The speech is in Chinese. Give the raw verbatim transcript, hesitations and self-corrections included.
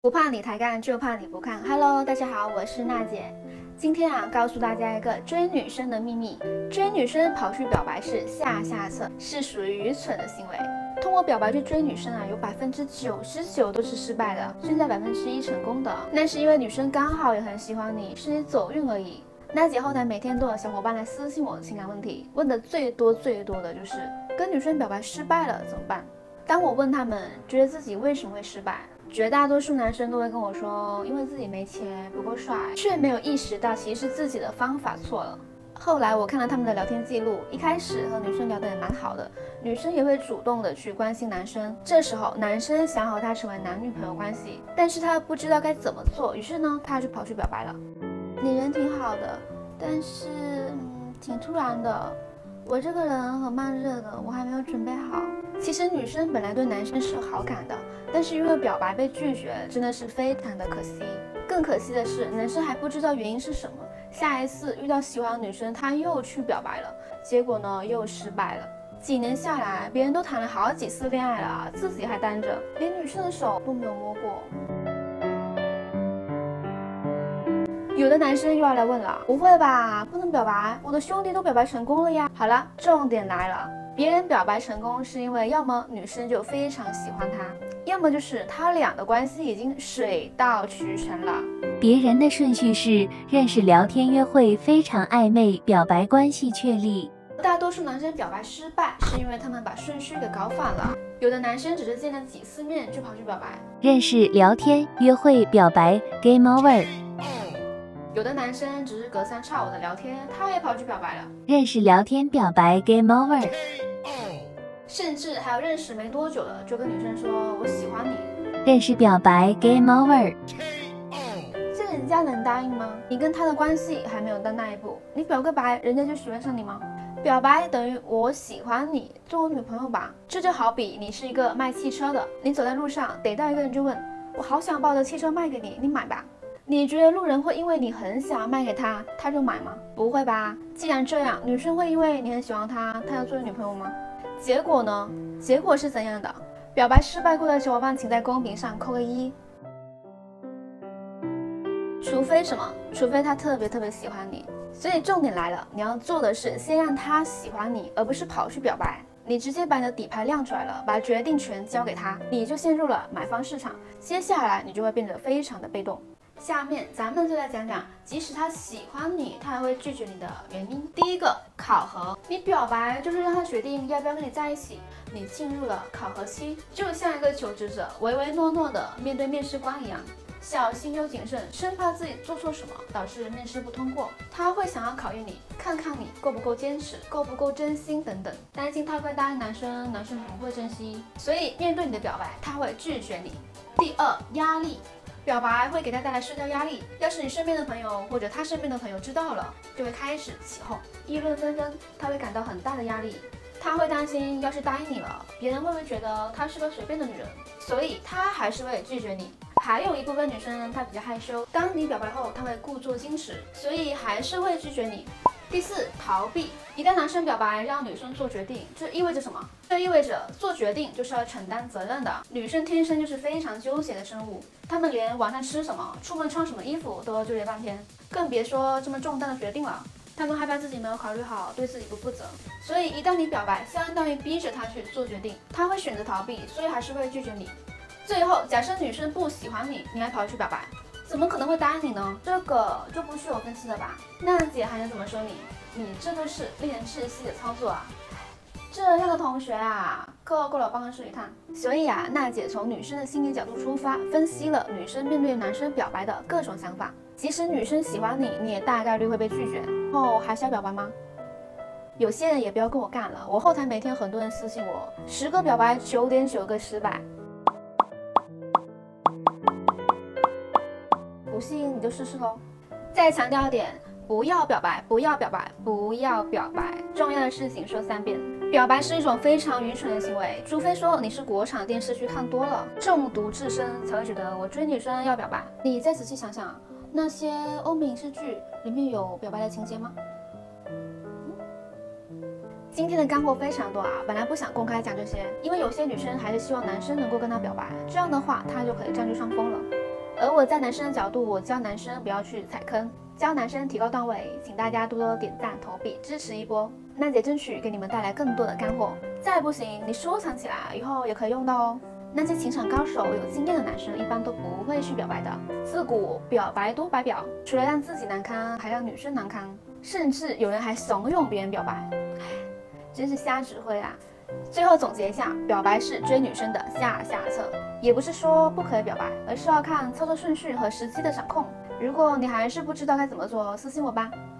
不怕你抬杠，就怕你不看。Hello， 大家好，我是娜姐。今天啊，告诉大家一个追女生的秘密：追女生跑去表白是下下策，是属于愚蠢的行为。通过表白去追女生啊，有百分之九十九都是失败的，剩下百分之一成功的。那是因为女生刚好也很喜欢你，是你走运而已。娜姐后台每天都有小伙伴来私信我情感问题，问的最多最多的就是跟女生表白失败了怎么办？当我问他们觉得自己为什么会失败，绝大多数男生都会跟我说，因为自己没钱不够帅，却没有意识到其实自己的方法错了。后来我看了他们的聊天记录，一开始和女生聊得也蛮好的，女生也会主动的去关心男生。这时候男生想和她成为男女朋友关系，但是他不知道该怎么做，于是呢，他就跑去表白了。你人挺好的，但是、嗯、挺突然的。我这个人很慢热的，我还没有准备好。其实女生本来对男生是有好感的，但是因为表白被拒绝，真的是非常的可惜。更可惜的是，男生还不知道原因是什么，下一次遇到喜欢的女生，他又去表白了，结果呢又失败了。几年下来，别人都谈了好几次恋爱了，自己还单着，连女生的手都没有摸过。有的男生又要来问了，不会吧，不能表白，我的兄弟都表白成功了呀。好了，重点来了，别人表白成功是因为要么女生就非常喜欢他，要么就是他俩的关系已经水到渠成了。 别人的顺序是认识、聊天、约会，非常暧昧，表白关系确立。 大多数男生表白失败是因为他们把顺序给搞反了，有的男生只是见了几次面就跑去表白， 认识、聊天、约会、表白 game over。 有的男生只是隔三差五的聊天，他也跑去表白了。 认识、聊天、表白 game over。 甚至还有认识没多久了就跟女生说我喜欢你。 认识、表白 game over。 这人家能答应吗？你跟他的关系还没有到那一步，你表个白，人家就喜欢上你吗？表白等于我喜欢你，做我女朋友吧。这就好比你是一个卖汽车的，你走在路上逮到一个人就问，我好想把我的汽车卖给你，你买吧。你觉得路人会因为你很想卖给他，他就买吗？不会吧。既然这样，女生会因为你很喜欢他，他要做女朋友吗？结果呢？结果是怎样的？表白失败过的小伙伴请在公屏上扣个一。除非什么？除非他特别特别喜欢你。所以重点来了，你要做的是先让他喜欢你，而不是跑去表白。你直接把你的底牌亮出来了，把决定权交给他，你就陷入了买方市场。接下来你就会变得非常的被动。下面咱们就来讲讲，即使他喜欢你，他还会拒绝你的原因。第一个，考核。你表白就是让他决定要不要跟你在一起，你进入了考核期，就像一个求职者唯唯诺诺的面对面试官一样，小心又谨慎，生怕自己做错什么导致面试不通过。他会想要考验你，看看你够不够坚持，够不够真心等等，担心太快答应男生，男生不会珍惜，所以面对你的表白，他会拒绝你。第二，压力。表白会给他带来社交压力，要是你身边的朋友或者他身边的朋友知道了，就会开始起哄，议论纷纷，他会感到很大的压力。他会担心，要是答应你了，别人会不会觉得他是个随便的女人，所以他还是会拒绝你。还有一部分女生她比较害羞，当你表白后，她会故作矜持，所以还是会拒绝你。第四，逃避。一旦男生表白让女生做决定，这意味着什么？这意味着做决定就是要承担责任的。女生天生就是非常纠结的生物，她们连晚上吃什么、出门穿什么衣服都要纠结半天，更别说这么重大的决定了。她们害怕自己没有考虑好，对自己不负责。所以一旦你表白，相当于逼着她去做决定，她会选择逃避，所以还是会拒绝你。最后，假设女生不喜欢你，你还跑去表白，怎么可能会答应你呢？这个就不需我分析了吧？娜姐还能怎么说你？你这就是令人窒息的操作啊！这样的同学啊，够够了办公室一趟。所以啊，娜姐从女生的心理角度出发，分析了女生面对男生表白的各种想法。即使女生喜欢你，你也大概率会被拒绝，后还是要表白吗？有些人也不要跟我干了，我后台每天很多人私信我，十个表白九点九个失败。不信你就试试喽。再强调一点，不要表白，不要表白，不要表白。重要的事情说三遍。表白是一种非常愚蠢的行为，除非说你是国产电视剧看多了，中毒至深，才会觉得我追女生要表白。你再仔细想想，那些欧美影视剧里面有表白的情节吗？今天的干货非常多啊，本来不想公开讲这些，因为有些女生还是希望男生能够跟她表白，这样的话她就可以占据上风了。 而我在男生的角度，我教男生不要去踩坑，教男生提高段位，请大家多多点赞投币支持一波，娜姐争取给你们带来更多的干货。再不行，你收藏起来，以后也可以用到哦。那些情场高手有经验的男生一般都不会去表白的，自古表白多白表，除了让自己难堪，还让女生难堪，甚至有人还怂恿别人表白，唉，真是瞎指挥啊！最后总结一下，表白是追女生的下下策，也不是说不可以表白，而是要看操作顺序和时机的掌控。如果你还是不知道该怎么做，私信我吧。